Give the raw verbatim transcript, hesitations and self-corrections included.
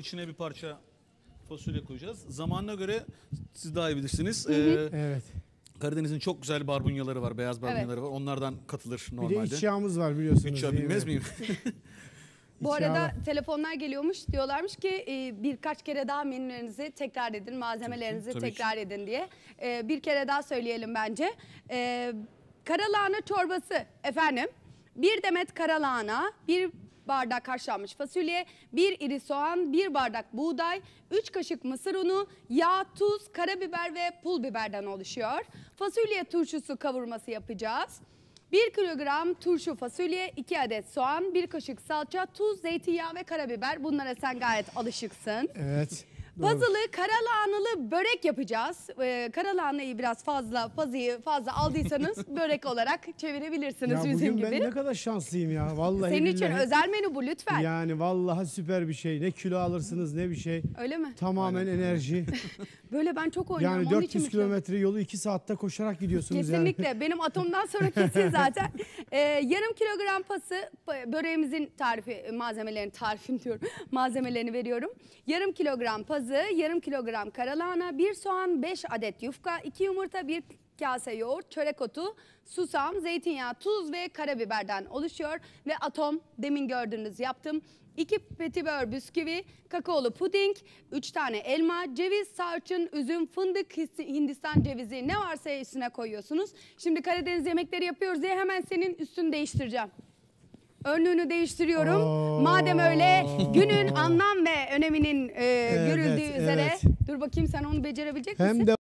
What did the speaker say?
İçine bir parça fasulye koyacağız. Zamanına göre siz daha iyi bilirsiniz. Hı hı. Ee, Evet. Karadeniz'in çok güzel barbunyaları var, beyaz barbunyaları Evet. var. Onlardan katılır Bir normalde. de iç yağımız var biliyorsunuz. Üç yağ değil bilmez mi? miyim? Bu İç arada yağlı. telefonlar geliyormuş. Diyorlarmış ki e, birkaç kere daha menülerinizi tekrar edin, malzemelerinizi Tabii ki, tabii tekrar edin diye. E, bir kere daha söyleyelim bence. E, karalahana çorbası efendim. Bir demet karalahana, bir bardak haşlanmış fasulye, bir iri soğan, bir bardak buğday, üç kaşık mısır unu, yağ, tuz, karabiber ve pul biberden oluşuyor. Fasulye turşusu kavurması yapacağız. bir kilogram turşu fasulye, iki adet soğan, bir kaşık salça, tuz, zeytinyağı ve karabiber. Bunlara sen gayet alışıksın. Evet. doğru. Pazılı karalahanalı börek yapacağız. Ee, karalahanayı biraz fazla, pazıyı fazla aldıysanız börek olarak çevirebilirsiniz Ya bizim bugün gibi. ben ne kadar şanslıyım ya. Vallahi Senin için billahi. özel menü bu lütfen. Yani vallahi süper bir şey. Ne kilo alırsınız ne bir şey. Öyle mi? Tamamen enerji. Böyle ben çok oynuyorum. Yani onun dört için yüz mi- kilometre yolu iki saatte koşarak gidiyorsunuz Kesinlikle. yani. Benim atomdan sonra kesin zaten. Ee, yarım kilogram pası, pa- böreğimizin tarifi, malzemelerini tarifim diyorum. Malzemelerini veriyorum. Yarım kilogram pazı, yarım kilogram karalahana, bir soğan, beş adet yufka, iki yumurta, bir kase yoğurt, çörek otu, susam, zeytinyağı, tuz ve karabiberden oluşuyor. Ve atom, demin gördüğünüz yaptım. iki petibör bisküvi, kakaolu puding, üç tane elma, ceviz, sarçın, üzüm, fındık, Hindistan cevizi ne varsa üstüne koyuyorsunuz. Şimdi Karadeniz yemekleri yapıyoruz diye hemen senin üstünü değiştireceğim. Önlüğünü değiştiriyorum. Oo. Madem öyle günün anlam ve öneminin e, Evet, görüldüğü üzere. evet. Dur bakayım sen onu becerebilecek Hem misin? de